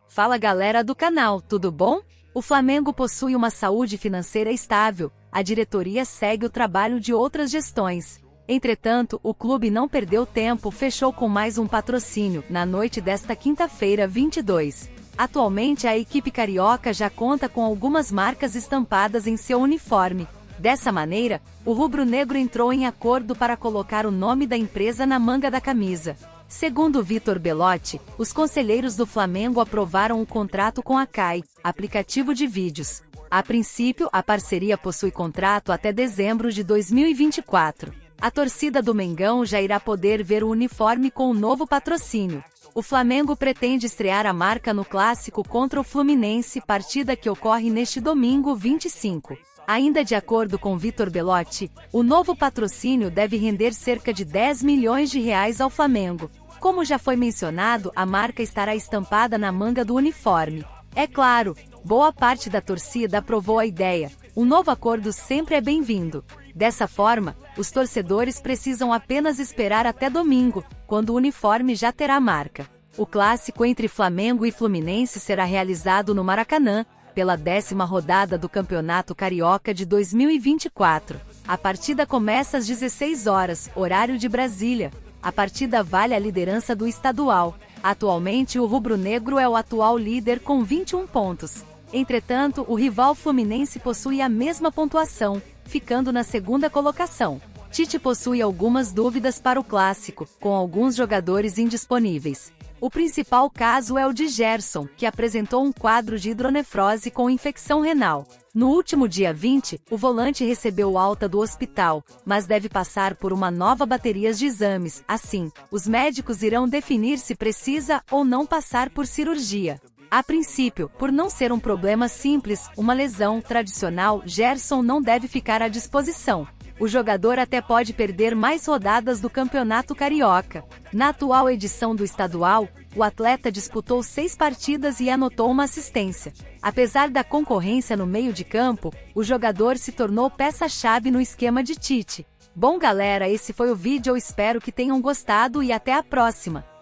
Fala galera do canal, tudo bom? O Flamengo possui uma saúde financeira estável, a diretoria segue o trabalho de outras gestões. Entretanto, o clube não perdeu tempo, fechou com mais um patrocínio, na noite desta quinta-feira 22. Atualmente a equipe carioca já conta com algumas marcas estampadas em seu uniforme. Dessa maneira, o rubro-negro entrou em acordo para colocar o nome da empresa na manga da camisa. Segundo Vitor Belotti, os conselheiros do Flamengo aprovaram o contrato com a KAI, aplicativo de vídeos. A princípio, a parceria possui contrato até dezembro de 2024. A torcida do Mengão já irá poder ver o uniforme com o novo patrocínio. O Flamengo pretende estrear a marca no clássico contra o Fluminense, partida que ocorre neste domingo 25. Ainda de acordo com Vitor Belotti, o novo patrocínio deve render cerca de 10 milhões de reais ao Flamengo. Como já foi mencionado, a marca estará estampada na manga do uniforme. É claro, boa parte da torcida aprovou a ideia. Um novo acordo sempre é bem-vindo. Dessa forma, os torcedores precisam apenas esperar até domingo, quando o uniforme já terá marca. O clássico entre Flamengo e Fluminense será realizado no Maracanã, pela 10ª rodada do Campeonato Carioca de 2024. A partida começa às 16 horas, horário de Brasília. A partida vale a liderança do estadual. Atualmente o rubro-negro é o atual líder com 21 pontos. Entretanto, o rival Fluminense possui a mesma pontuação, ficando na segunda colocação. Tite possui algumas dúvidas para o clássico, com alguns jogadores indisponíveis. O principal caso é o de Gerson, que apresentou um quadro de hidronefrose com infecção renal. No último dia 20, o volante recebeu alta do hospital, mas deve passar por uma nova bateria de exames. Assim, os médicos irão definir se precisa ou não passar por cirurgia. A princípio, por não ser um problema simples, uma lesão tradicional, Gerson não deve ficar à disposição. O jogador até pode perder mais rodadas do Campeonato Carioca. Na atual edição do estadual, o atleta disputou 6 partidas e anotou uma assistência. Apesar da concorrência no meio de campo, o jogador se tornou peça-chave no esquema de Tite. Bom galera, esse foi o vídeo, eu espero que tenham gostado e até a próxima.